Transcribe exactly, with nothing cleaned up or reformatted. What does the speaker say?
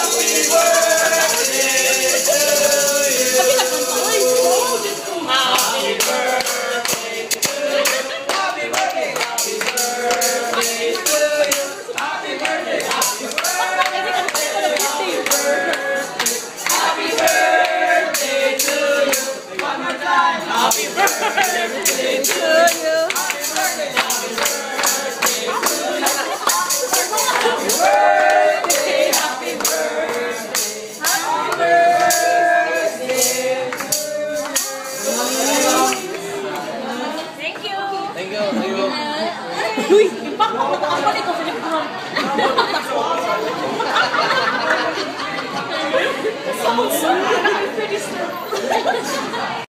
Uy, ipak mo ako nito sa likod. Sounds so